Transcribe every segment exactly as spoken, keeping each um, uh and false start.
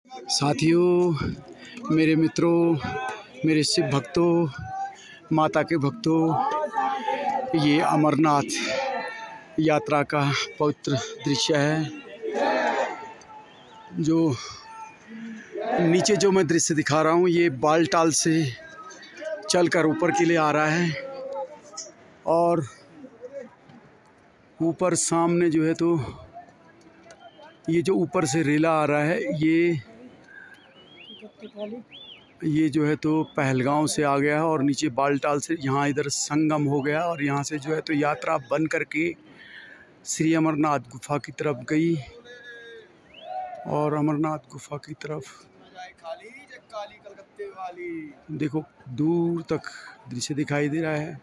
साथियों, मेरे मित्रों, मेरे शिव भक्तों, माता के भक्तों, ये अमरनाथ यात्रा का पवित्र दृश्य है। जो नीचे जो मैं दृश्य दिखा रहा हूँ, ये बालटाल से चलकर ऊपर के लिए आ रहा है और ऊपर सामने जो है तो ये जो ऊपर से रेला आ रहा है, ये ये जो है तो पहलगांव से आ गया है और नीचे बालटाल से यहाँ इधर संगम हो गया और यहाँ से जो है तो यात्रा बन करके श्री अमरनाथ गुफा की तरफ गई और अमरनाथ गुफा की तरफ देखो दूर तक दृश्य दिखाई दे रहा है।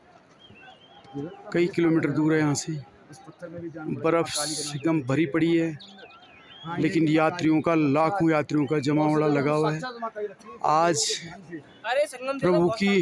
कई किलोमीटर दूर है यहाँ से, बर्फ एकदम भरी पड़ी है, लेकिन यात्रियों का लाखों यात्रियों का जमावड़ा लगा हुआ है। आज प्रभु की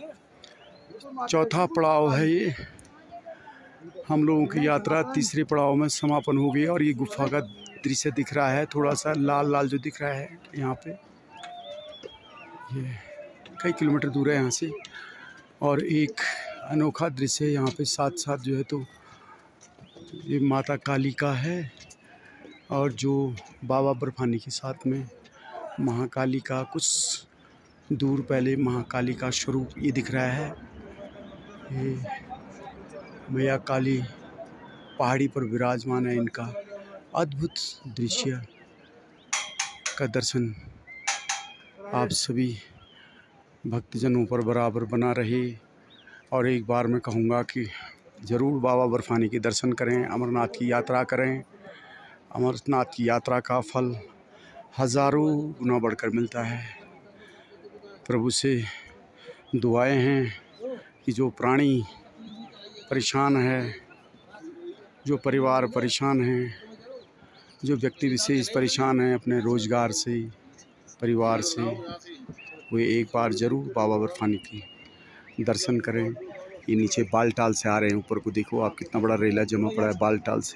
चौथा पड़ाव है ये। हम लोगों की यात्रा तीसरे पड़ाव में समापन हो गई और ये गुफा का दृश्य दिख रहा है, थोड़ा सा लाल लाल जो दिख रहा है यहाँ पे। ये कई किलोमीटर दूर है यहाँ से और एक अनोखा दृश्य यहाँ पे साथ साथ जो है तो ये माता काली का है और जो बाबा बर्फानी के साथ में महाकाली का, कुछ दूर पहले महाकाली का स्वरूप ये दिख रहा है। ये मैया काली पहाड़ी पर विराजमान है। इनका अद्भुत दृश्य का दर्शन आप सभी भक्तजनों पर बराबर बना रहे। और एक बार मैं कहूँगा कि ज़रूर बाबा बर्फानी के दर्शन करें, अमरनाथ की यात्रा करें। अमरनाथ की यात्रा का फल हज़ारों गुना बढ़कर मिलता है। प्रभु से दुआएं हैं कि जो प्राणी परेशान है, जो परिवार परेशान है, जो व्यक्ति विशेष परेशान हैं अपने रोज़गार से, परिवार से, वे एक बार ज़रूर बाबा बर्फानी की दर्शन करें। ये नीचे बालटाल से आ रहे हैं, ऊपर को देखो आप कितना बड़ा रेला जमा पड़ा है बालटाल से।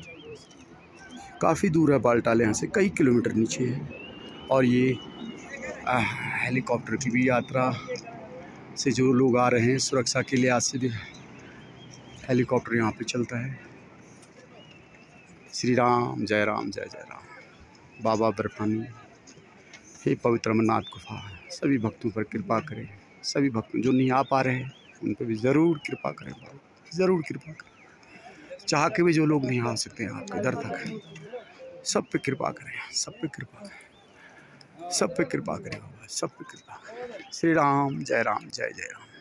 काफ़ी दूर है बालटाल यहाँ से, कई किलोमीटर नीचे है। और ये हेलीकॉप्टर की भी यात्रा से जो लोग आ रहे हैं, सुरक्षा के लिए आज से भी हेलीकॉप्टर यहाँ पे चलता है। श्री राम, जय राम, जय जय राम। बाबा बर्फानी, हे पवित्र अमरनाथ गुफा, सभी भक्तों पर कृपा करें। सभी भक्त जो नहीं आ पा रहे हैं उन पर भी ज़रूर कृपा करें, ज़रूर कृपा करें। चाह के भी जो लोग नहीं आ सकते हैं आपके दर तक, सब पे कृपा करें, सब पे कृपा करें, सब पे कृपा करें बाबा, सब पे कृपा करें। श्री राम, जय राम, जय जय राम।